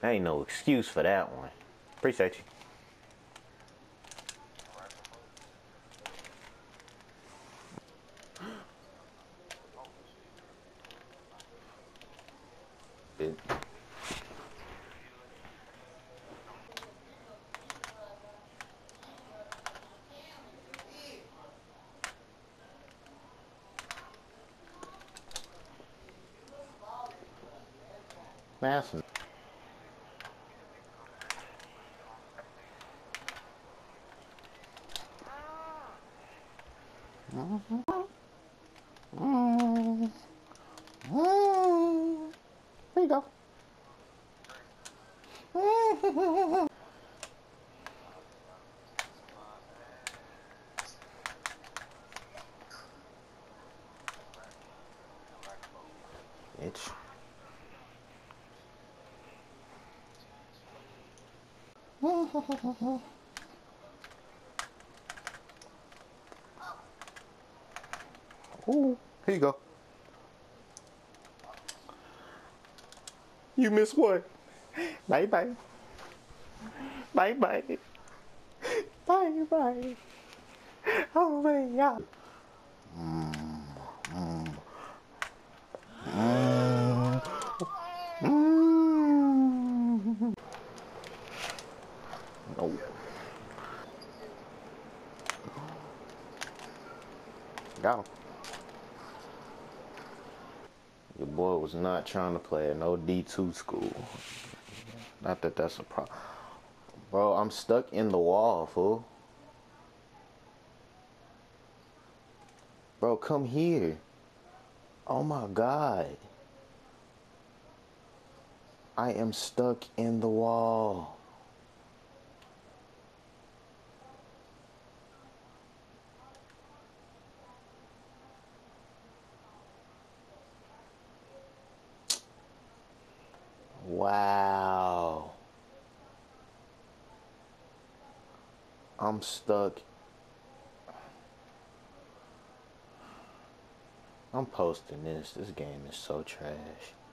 Ain't no excuse for that one. Appreciate you. It, Massive. There you go. Bitch. Ooh, here you go. You miss what? Bye bye. Bye bye. Bye bye. Oh my god. No. Got him. Your boy was not trying to play at no D2 school. Not that that's a problem. Bro, I'm stuck in the wall, fool. Bro, come here. Oh my god. I am stuck in the wall. Wow. I'm stuck. I'm posting this. This game is so trash.